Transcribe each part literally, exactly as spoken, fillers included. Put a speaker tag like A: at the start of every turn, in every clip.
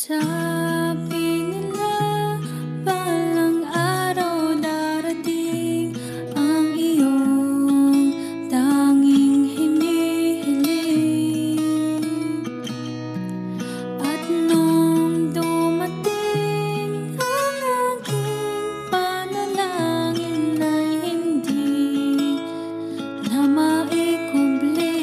A: Sabi nila balang araw darating ang iyong tanging hinihiling. At nung dumating ang aking panalangin ay hindi na maikubli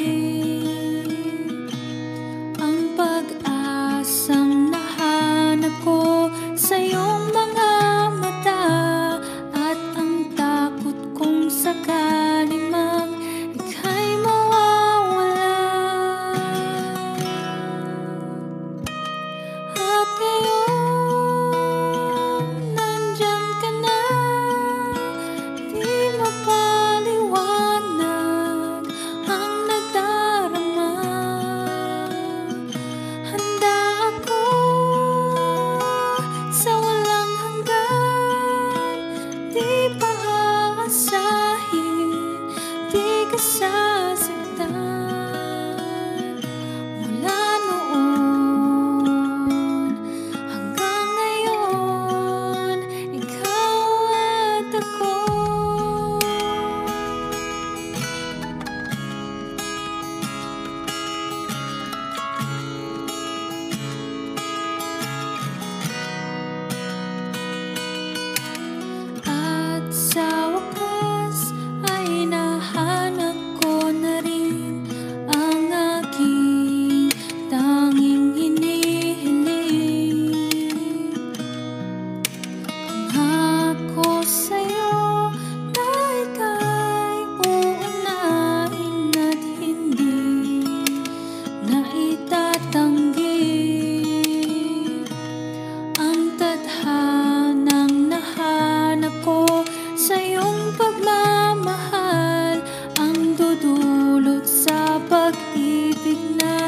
A: ang pag-asang nahanap ko sa iyong mga mata, at ang takot kong sakali mang ika'y mawawala. At ngayon nandyan ka na, di mapaliwanag ang nagdarama. Handa ako sa walang hanggan, di pa aasahin, di ka sasaktan. Mula noon hanggang ngayon, ikaw at ako. At sa wakas ay nahanap ko na rin ang aking tanging hinihiling. Pangako sa'yo na ika'y uunahin at hindi na itatanggi ang tadhanang nahanap ko sa iyong pagmamahal, ang dudulot sa pag-ibig na